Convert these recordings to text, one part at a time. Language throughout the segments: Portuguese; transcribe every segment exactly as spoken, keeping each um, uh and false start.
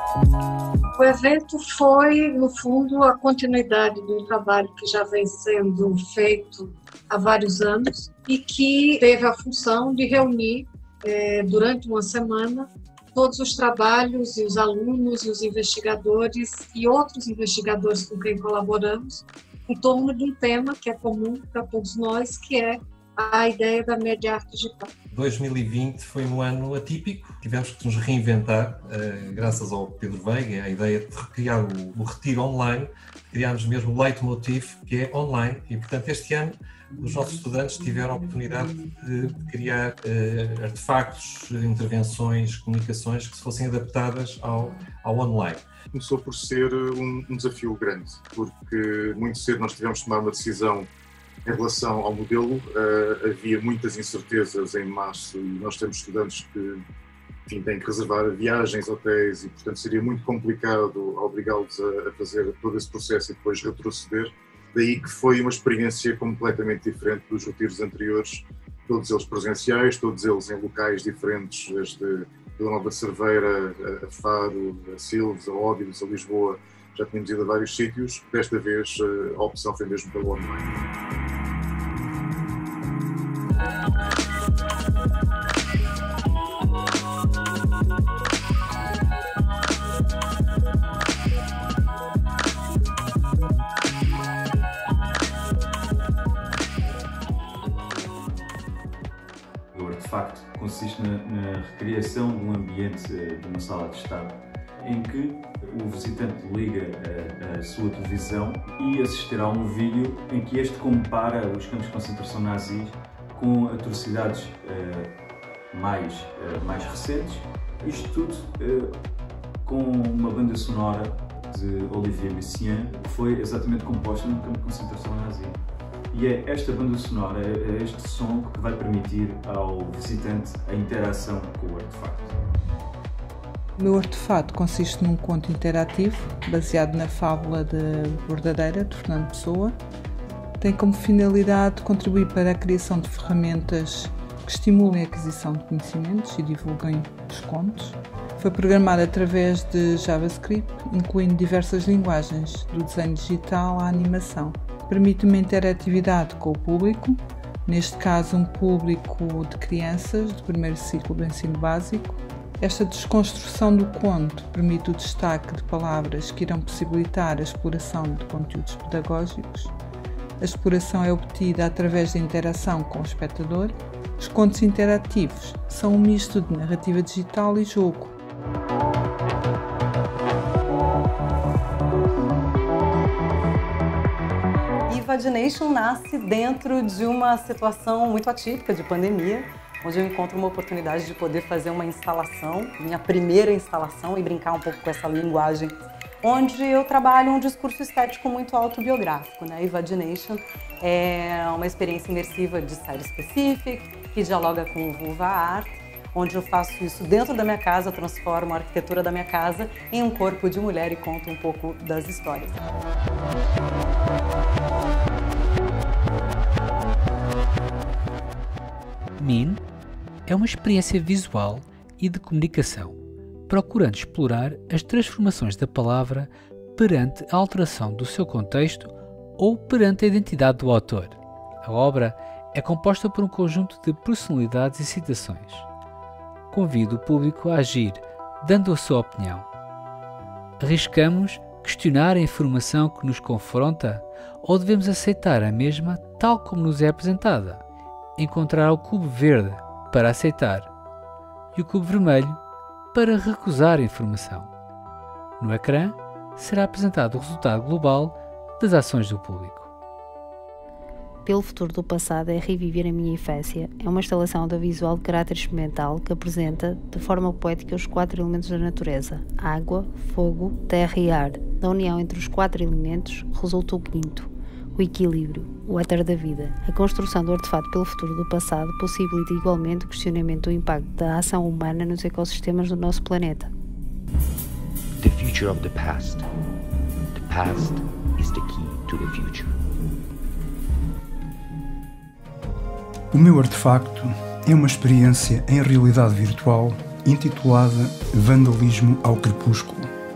O evento foi, no fundo, a continuidade de um trabalho que já vem sendo feito há vários anos e que teve a função de reunir, eh, durante uma semana, todos os trabalhos e os alunos e os investigadores e outros investigadores com quem colaboramos em torno de um tema que é comum para todos nós, que é a ideia da média arte digital. dois mil e vinte foi um ano atípico, tivemos que nos reinventar, uh, graças ao Pedro Veiga, a ideia de recriar o, o retiro online, criámos mesmo o leitmotiv, que é online, e portanto este ano os nossos estudantes tiveram a oportunidade de, de criar uh, artefactos, intervenções, comunicações que se fossem adaptadas ao, ao online. Começou por ser um, um desafio grande, porque muito cedo nós tivemos de tomar uma decisão em relação ao modelo. Uh, havia muitas incertezas em março e nós temos estudantes que, enfim, têm que reservar viagens, hotéis, e portanto seria muito complicado obrigá-los a, a fazer todo esse processo e depois retroceder. Daí que foi uma experiência completamente diferente dos retiros anteriores, todos eles presenciais, todos eles em locais diferentes, desde Vila Nova de Cerveira, a Faro, a Silves, a Óbidos, a Lisboa. Já tínhamos ido a vários sítios. Desta vez a opção foi mesmo pelo online. O artefacto consiste na, na recriação de um ambiente de uma sala de estar, em que o visitante liga a, a sua televisão e assistirá a um vídeo em que este compara os campos de concentração nazis com atrocidades uh, mais, uh, mais recentes. Isto tudo uh, com uma banda sonora de Olivier Messiaen, que foi exatamente composta num campo de concentração nazi. E é esta banda sonora, é este som que vai permitir ao visitante a interação com o artefacto. O meu artefato consiste num conto interativo, baseado na fábula de Bordadeira, de Fernando Pessoa. Tem como finalidade contribuir para a criação de ferramentas que estimulem a aquisição de conhecimentos e divulguem os contos. Foi programado através de JavaScript, incluindo diversas linguagens, do desenho digital à animação. Permite uma interatividade com o público, neste caso um público de crianças do primeiro ciclo do ensino básico. Esta desconstrução do conto permite o destaque de palavras que irão possibilitar a exploração de conteúdos pedagógicos. A exploração é obtida através da interação com o espectador. Os contos interativos são um misto de narrativa digital e jogo. Imagination nasce dentro de uma situação muito atípica de pandemia, onde eu encontro uma oportunidade de poder fazer uma instalação, minha primeira instalação, e brincar um pouco com essa linguagem, onde eu trabalho um discurso estético muito autobiográfico, né? Imagination é uma experiência imersiva de Site Specific, que dialoga com o Vulva Art, onde eu faço isso dentro da minha casa, transformo a arquitetura da minha casa em um corpo de mulher e conto um pouco das histórias. Meme é uma experiência visual e de comunicação, procurando explorar as transformações da palavra perante a alteração do seu contexto ou perante a identidade do autor. A obra é composta por um conjunto de personalidades e citações. Convido o público a agir, dando a sua opinião. Arriscamos questionar a informação que nos confronta ou devemos aceitar a mesma tal como nos é apresentada? Encontrar o cubo verde para aceitar e o cubo vermelho para recusar a informação. No ecrã será apresentado o resultado global das ações do público. Pelo futuro do passado é reviver a minha infância. É uma instalação audiovisual de caráter experimental que apresenta de forma poética os quatro elementos da natureza: água, fogo, terra e ar. Da união entre os quatro elementos resulta o quinto, o equilíbrio, o éter da vida. A construção do artefato pelo futuro do passado possibilita igualmente o questionamento do impacto da ação humana nos ecossistemas do nosso planeta. The future of the past. The past is the key to the future. O meu artefacto é uma experiência em realidade virtual intitulada Vandalismo ao Crepúsculo.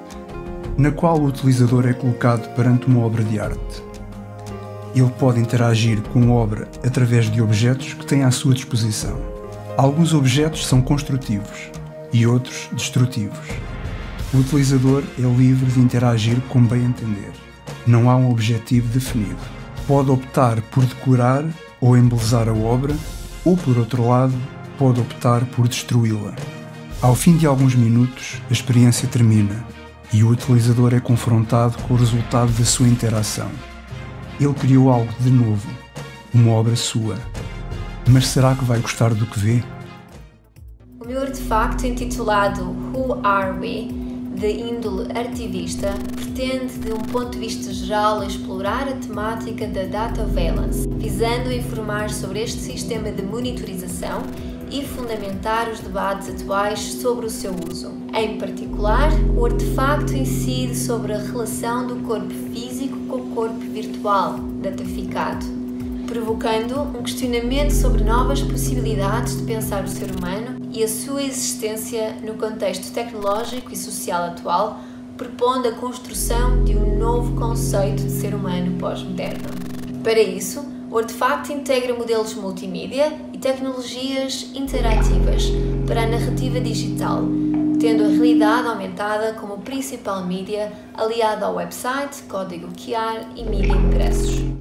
na qual o utilizador é colocado perante uma obra de arte. Ele pode interagir com a obra através de objetos que tem à sua disposição. Alguns objetos são construtivos e outros destrutivos. O utilizador é livre de interagir como bem entender. Não há um objetivo definido. Pode optar por decorar ou embelezar a obra, ou, por outro lado, pode optar por destruí-la. Ao fim de alguns minutos, a experiência termina e o utilizador é confrontado com o resultado da sua interação. Ele criou algo de novo, uma obra sua. Mas será que vai gostar do que vê? O meu artefacto, intitulado Who Are We?, de índole artivista, pretende, de um ponto de vista geral, explorar a temática da data valence, visando informar sobre este sistema de monitorização e fundamentar os debates atuais sobre o seu uso. Em particular, o artefacto incide sobre a relação do corpo físico com o corpo virtual, dataficado, provocando um questionamento sobre novas possibilidades de pensar o ser humano e a sua existência no contexto tecnológico e social atual, propondo a construção de um novo conceito de ser humano pós-moderno. Para isso, o artefacto integra modelos multimídia e tecnologias interativas para a narrativa digital, tendo a realidade aumentada como principal mídia, aliada ao website, código Q R e mídia impressos.